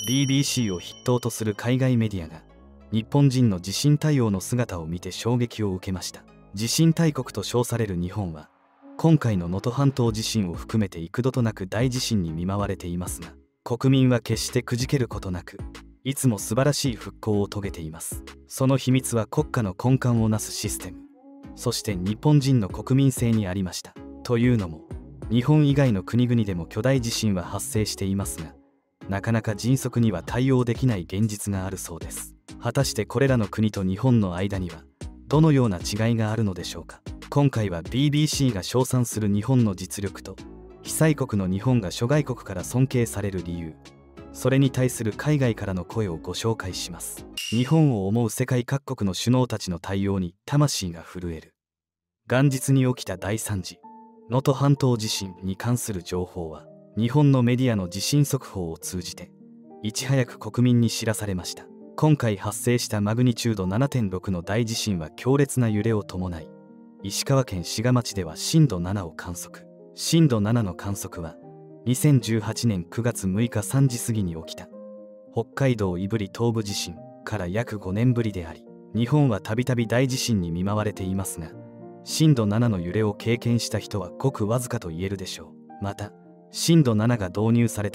BBC を筆頭とする海外メディアが日本人の地震対応の姿を見て衝撃を受けました。地震大国と称される日本は今回の能登半島地震を含めて幾度となく大地震に見舞われていますが、国民は決してくじけることなくいつも素晴らしい復興を遂げています。その秘密は国家の根幹をなすシステム、そして日本人の国民性にありました。というのも日本以外の国々でも巨大地震は発生していますが、なかなか迅速には対応できない現実があるそうです。果たしてこれらの国と日本の間にはどのような違いがあるのでしょうか。今回は BBC が称賛する日本の実力と被災国の日本が諸外国から尊敬される理由、それに対する海外からの声をご紹介します。日本を思う世界各国の首脳たちの対応に魂が震える。元日に起きた大惨事能登半島地震に関する情報は日本のメディアの地震速報を通じていち早く国民に知らされました。今回発生したマグニチュード 7.6 の大地震は強烈な揺れを伴い、石川県志賀町では震度7を観測。震度7の観測は2018年9月6日3時過ぎに起きた北海道胆振東部地震から約5年ぶりであり、日本はたびたび大地震に見舞われていますが、震度7の揺れを経験した人はごくわずかと言えるでしょう。また震度7が導入された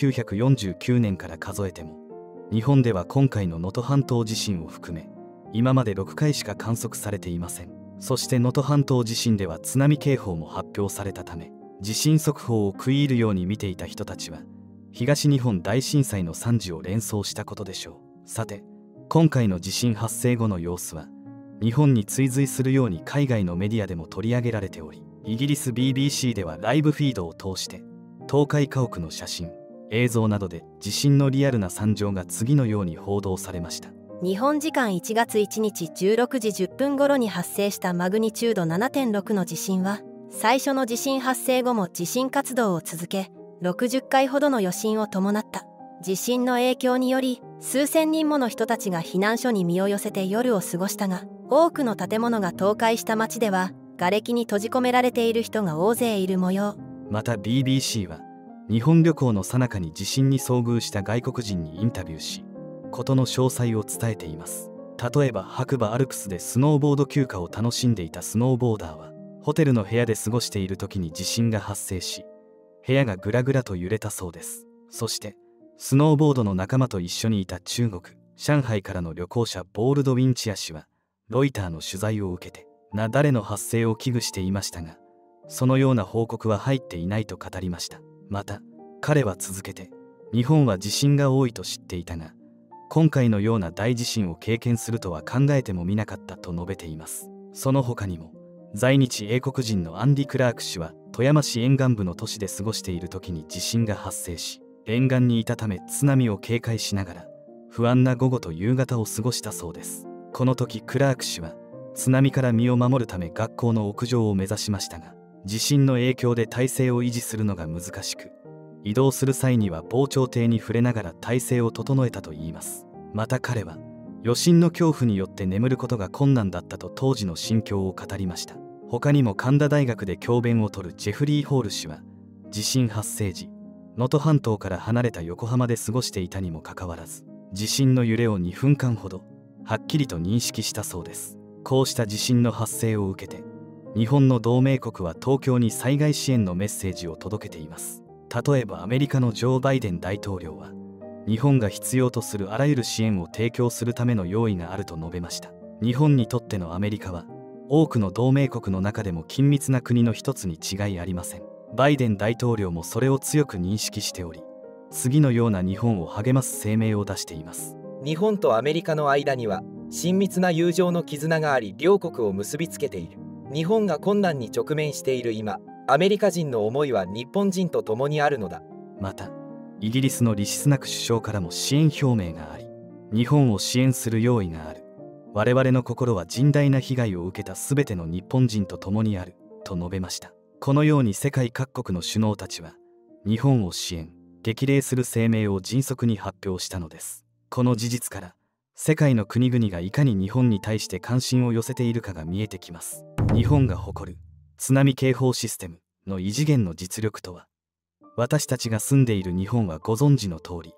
1949年から数えても日本では今回の能登半島地震を含め今まで6回しか観測されていません。そして能登半島地震では津波警報も発表されたため、地震速報を食い入るように見ていた人たちは東日本大震災の惨事を連想したことでしょう。さて今回の地震発生後の様子は日本に追随するように海外のメディアでも取り上げられており、イギリス BBC ではライブフィードを通して倒壊家屋の写真、映像などで地震のリアルな惨状が次のように報道されました。 日本時間1月1日16時10分頃に発生したマグニチュード 7.6 の地震は、最初の地震発生後も地震活動を続け、60回ほどの余震を伴った。地震の影響により数千人もの人たちが避難所に身を寄せて夜を過ごしたが、多くの建物が倒壊した町では瓦礫に閉じ込められている人が大勢いる模様。 また BBC は日本旅行の最中に地震に遭遇した外国人にインタビューし、事の詳細を伝えています。例えば白馬アルプスでスノーボード休暇を楽しんでいたスノーボーダーはホテルの部屋で過ごしている時に地震が発生し、部屋がぐらぐらと揺れたそうです。そしてスノーボードの仲間と一緒にいた中国上海からの旅行者ボールドウィンチア氏はロイターの取材を受けて雪崩の発生を危惧していましたが、そのような報告は入っていないと語りました。また彼は続けて、日本は地震が多いと知っていたが今回のような大地震を経験するとは考えてもみなかったと述べています。その他にも在日英国人のアンディ・クラーク氏は富山市沿岸部の都市で過ごしている時に地震が発生し、沿岸にいたため津波を警戒しながら不安な午後と夕方を過ごしたそうです。この時クラーク氏は津波から身を守るため学校の屋上を目指しましたが、地震の影響で体勢を維持するのが難しく、移動する際には防潮堤に触れながら体勢を整えたといいます。また彼は余震の恐怖によって眠ることが困難だったと当時の心境を語りました。他にも神田大学で教鞭を執るジェフリー・ホール氏は地震発生時能登半島から離れた横浜で過ごしていたにもかかわらず地震の揺れを2分間ほどはっきりと認識したそうです。こうした地震の発生を受けて日本の同盟国は東京に災害支援のメッセージを届けています。例えばアメリカのジョー・バイデン大統領は日本が必要とするあらゆる支援を提供するための用意があると述べました。日本にとってのアメリカは多くの同盟国の中でも緊密な国の一つに違いありません。バイデン大統領もそれを強く認識しており、次のような日本を励ます声明を出しています。 日本とアメリカの間には親密な友情の絆があり、両国を結びつけている。日本が困難に直面している今、アメリカ人の思いは日本人と共にあるのだ。 またイギリスのリシスナク首相からも支援表明があり、日本を支援する用意がある。我々の心は甚大な被害を受けたすべての日本人と共にあると述べました。このように世界各国の首脳たちは日本を支援激励する声明を迅速に発表したのです。この事実から世界の国々がいかに日本に対して関心を寄せているかが見えてきます。日本が誇る津波警報システムの異次元の実力とは。私たちが住んでいる日本はご存知の通り、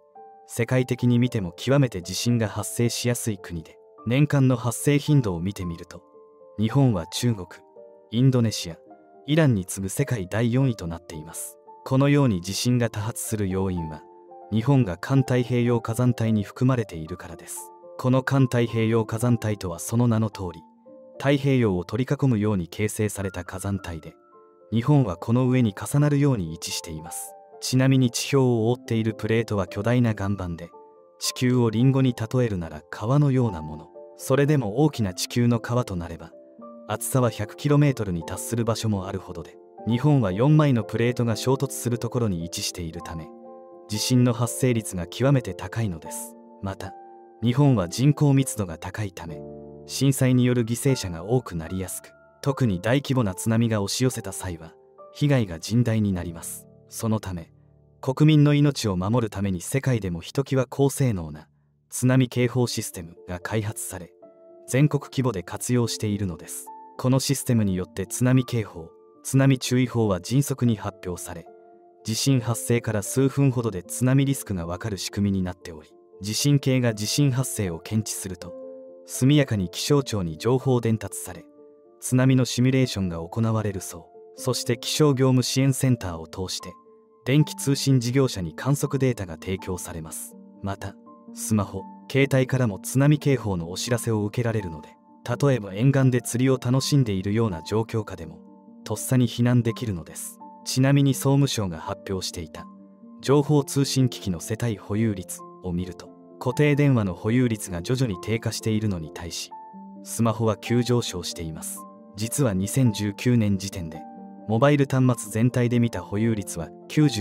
世界的に見ても極めて地震が発生しやすい国で、年間の発生頻度を見てみると、日本は中国、インドネシア、イランに次ぐ世界第4位となっています。このように地震が多発する要因は、日本が環太平洋火山帯に含まれているからです。この環太平洋火山帯とはその名の通り、太平洋を取り囲むように形成された火山帯で、日本はこの上に重なるように位置しています。ちなみに地表を覆っているプレートは巨大な岩盤で、地球をリンゴに例えるなら川のようなもの。それでも大きな地球の川となれば、厚さは 100km に達する場所もあるほどで、日本は4枚のプレートが衝突するところに位置しているため、地震の発生率が極めて高いのです。また、日本は人口密度が高いため、震災による犠牲者が多くなりやすく、特に大規模な津波が押し寄せた際は、被害が甚大になります。そのため、国民の命を守るために世界でもひときわ高性能な津波警報システムが開発され、全国規模で活用しているのです。このシステムによって津波警報、津波注意報は迅速に発表され、地震発生から数分ほどで津波リスクがわかる仕組みになっており、地震計が地震発生を検知すると、速やかに気象庁に情報伝達され、津波のシミュレーションが行われるそう。そして気象業務支援センターを通して、電気通信事業者に観測データが提供されます。また、スマホ、携帯からも津波警報のお知らせを受けられるので、例えば沿岸で釣りを楽しんでいるような状況下でも、とっさに避難できるのです。ちなみに総務省が発表していた、情報通信機器の世帯保有率を見ると、固定電話の保有率が徐々に低下しているのに対し、スマホは急上昇しています。実は2019年時点で、モバイル端末全体で見た保有率は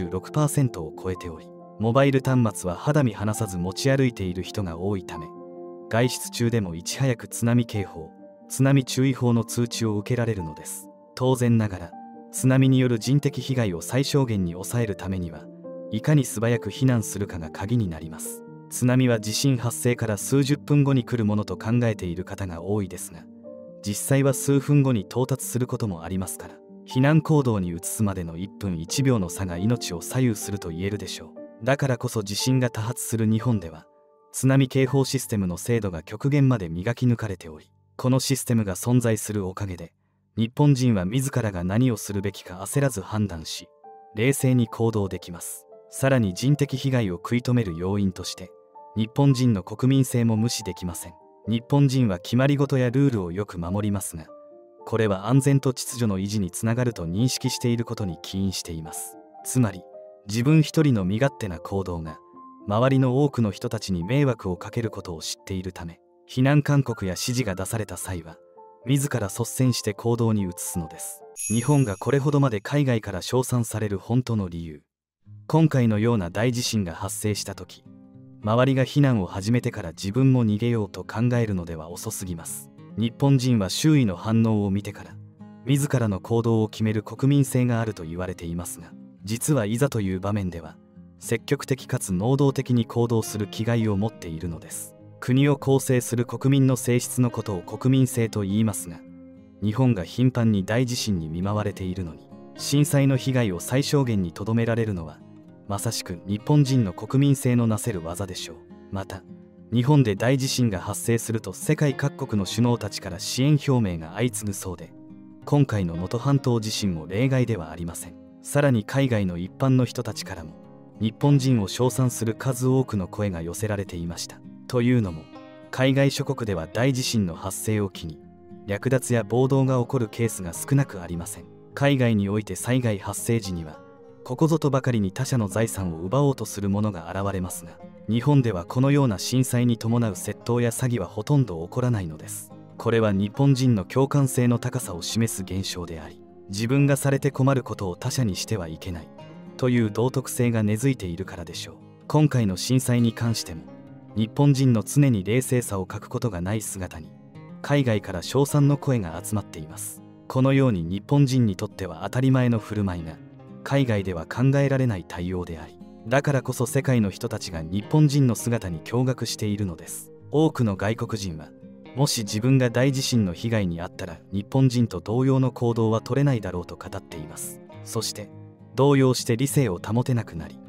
96% を超えており、モバイル端末は肌身離さず持ち歩いている人が多いため、外出中でもいち早く津波警報、津波注意報の通知を受けられるのです。当然ながら、津波による人的被害を最小限に抑えるためには、いかに素早く避難するかが鍵になります。津波は地震発生から数十分後に来るものと考えている方が多いですが、実際は数分後に到達することもありますから、避難行動に移すまでの1分1秒の差が命を左右すると言えるでしょう。だからこそ地震が多発する日本では、津波警報システムの精度が極限まで磨き抜かれており、このシステムが存在するおかげで、日本人は自らが何をするべきか焦らず判断し、冷静に行動できます。さらに人的被害を食い止める要因として、日本人の国民性も無視できません。日本人は決まり事やルールをよく守りますが、これは安全と秩序の維持につながると認識していることに起因しています。つまり、自分一人の身勝手な行動が、周りの多くの人たちに迷惑をかけることを知っているため、避難勧告や指示が出された際は、自ら率先して行動に移すのです。日本がこれほどまで海外から称賛される本当の理由。今回のような大地震が発生したとき、周りが避難を始めてから自分も逃げようと考えるのでは遅すぎます。日本人は周囲の反応を見てから、自らの行動を決める国民性があると言われていますが、実はいざという場面では、積極的かつ能動的に行動する気概を持っているのです。国を構成する国民の性質のことを国民性と言いますが、日本が頻繁に大地震に見舞われているのに、震災の被害を最小限にとどめられるのは、まさしく日本人の国民性のなせる技でしょう。また、日本で大地震が発生すると世界各国の首脳たちから支援表明が相次ぐそうで、今回の能登半島地震も例外ではありません。さらに海外の一般の人たちからも、日本人を称賛する数多くの声が寄せられていました。というのも、海外諸国では大地震の発生を機に、略奪や暴動が起こるケースが少なくありません。海外において災害発生時には、ここぞとばかりに他者の財産を奪おうとする者が現れますが、日本ではこのような震災に伴う窃盗や詐欺はほとんど起こらないのです。これは日本人の共感性の高さを示す現象であり、自分がされて困ることを他者にしてはいけないという道徳性が根付いているからでしょう。今回の震災に関しても、日本人の常に冷静さを欠くことがない姿に、海外から称賛の声が集まっています。このように日本人にとっては当たり前の振る舞いが、海外では考えられない対応であり、だからこそ世界の人たちが日本人の姿に驚愕しているのです。多くの外国人は、もし自分が大地震の被害に遭ったら日本人と同様の行動は取れないだろうと語っています。そして動揺して理性を保てなくなり、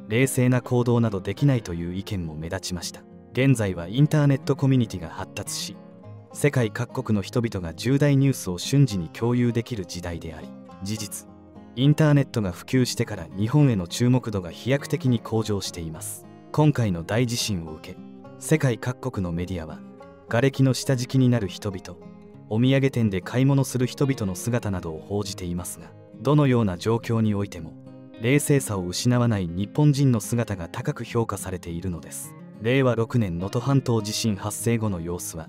冷静な行動などできないという意見も目立ちました。現在はインターネットコミュニティが発達し、世界各国の人々が重大ニュースを瞬時に共有できる時代であり、事実インターネットが普及してから日本への注目度が飛躍的に向上しています。今回の大地震を受け、世界各国のメディアは瓦礫の下敷きになる人々、お土産店で買い物する人々の姿などを報じていますが、どのような状況においても冷静さを失わない日本人の姿が高く評価されているのです。令和6年能登半島地震発生後の様子は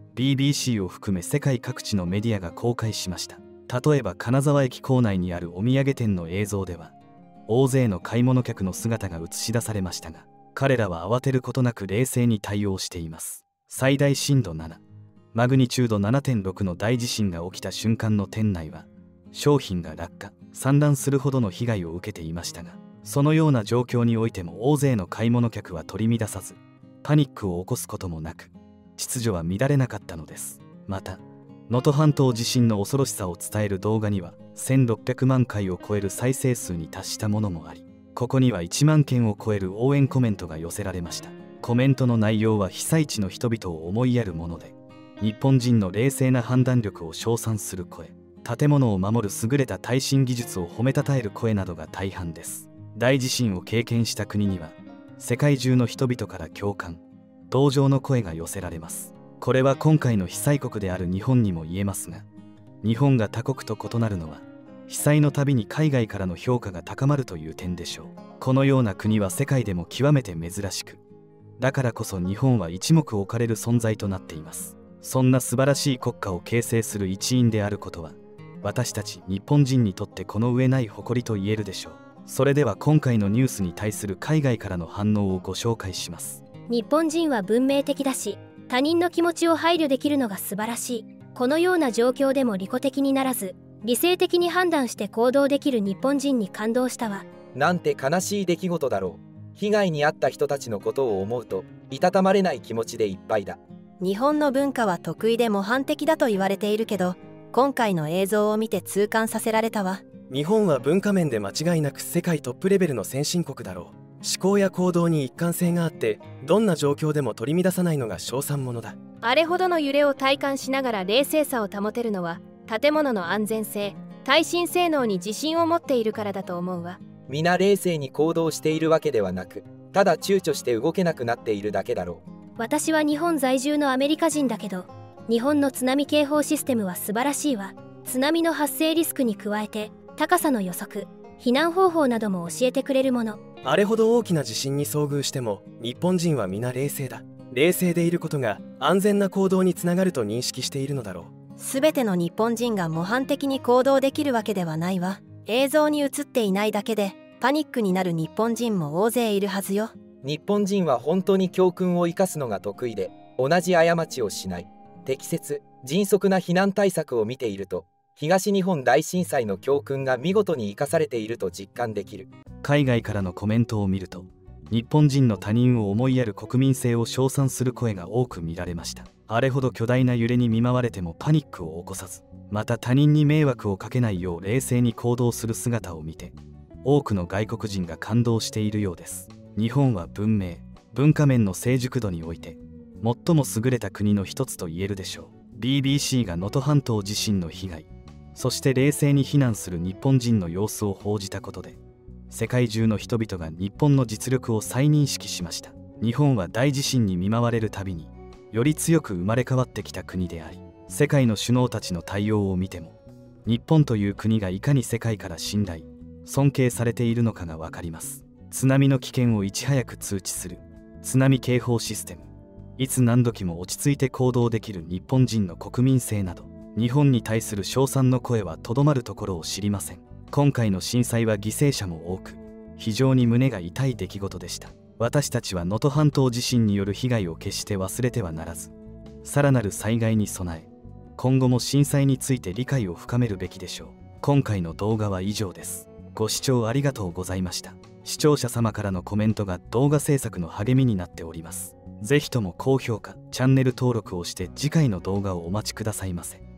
BBC を含め世界各地のメディアが公開しました。例えば金沢駅構内にあるお土産店の映像では、大勢の買い物客の姿が映し出されましたが、彼らは慌てることなく冷静に対応しています。最大震度7、マグニチュード 7.6 の大地震が起きた瞬間の店内は、商品が落下散乱するほどの被害を受けていましたが、そのような状況においても大勢の買い物客は取り乱さず、パニックを起こすこともなく、秩序は乱れなかったのです。また能登半島地震の恐ろしさを伝える動画には1600万回を超える再生数に達したものもあり、ここには1万件を超える応援コメントが寄せられました。コメントの内容は被災地の人々を思いやるもので、日本人の冷静な判断力を称賛する声、建物を守る優れた耐震技術を褒めたたえる声などが大半です。大地震を経験した国には世界中の人々から共感、同情の声が寄せられます。これは今回の被災国である日本にも言えますが、日本が他国と異なるのは被災のたびに海外からの評価が高まるという点でしょう。このような国は世界でも極めて珍しく、だからこそ日本は一目置かれる存在となっています。そんな素晴らしい国家を形成する一員であることは、私たち日本人にとってこの上ない誇りと言えるでしょう。それでは今回のニュースに対する海外からの反応をご紹介します。 日本人は文明的だし、他人の気持ちを配慮できるのが素晴らしい。このような状況でも利己的にならず、理性的に判断して行動できる日本人に感動したわ。 なんて悲しい出来事だろう。被害に遭った人たちのことを思うといたたまれない気持ちでいっぱいだ。 日本の文化は得意で模範的だと言われているけど、今回の映像を見て痛感させられたわ。 日本は文化面で間違いなく世界トップレベルの先進国だろう。思考や行動に一貫性があって、どんな状況でも取り乱さないのが称賛者だ。 あれほどの揺れを体感しながら冷静さを保てるのは、建物の安全性、耐震性能に自信を持っているからだと思うわ。 皆冷静に行動しているわけではなく、ただ躊躇して動けなくなっているだけだろう。 私は日本在住のアメリカ人だけど、日本の津波警報システムは素晴らしいわ。津波の発生リスクに加えて、高さの予測、避難方法なども教えてくれるもの。 あれほど大きな地震に遭遇しても日本人は皆冷静だ。冷静でいることが安全な行動につながると認識しているのだろう。 すべての日本人が模範的に行動できるわけではないわ。映像に映っていないだけでパニックになる日本人も大勢いるはずよ。 日本人は本当に教訓を生かすのが得意で、同じ過ちをしない、適切迅速な避難対策を見ていると、東日本大震災の教訓が見事に生かされていると実感できる。 海外からのコメントを見ると、日本人の他人を思いやる国民性を称賛する声が多く見られました。あれほど巨大な揺れに見舞われてもパニックを起こさず、また他人に迷惑をかけないよう冷静に行動する姿を見て、多くの外国人が感動しているようです。日本は文明・文化面の成熟度において最も優れた国の一つと言えるでしょう。 BBC が能登半島地震の被害、そして冷静に避難する日本人の様子を報じたことで、世界中の人々が日本の実力を再認識しました。日本は大地震に見舞われるたびにより強く生まれ変わってきた国であり、世界の首脳たちの対応を見ても日本という国がいかに世界から信頼・尊敬されているのかが分かります。津波の危険をいち早く通知する津波警報システム、いつ何時も落ち着いて行動できる日本人の国民性など、日本に対する称賛の声はとどまるところを知りません。今回の震災は犠牲者も多く、非常に胸が痛い出来事でした。私たちは能登半島地震による被害を決して忘れてはならず、さらなる災害に備え、今後も震災について理解を深めるべきでしょう。今回の動画は以上です。ご視聴ありがとうございました。視聴者様からのコメントが動画制作の励みになっております。ぜひとも高評価、チャンネル登録をして次回の動画をお待ちくださいませ。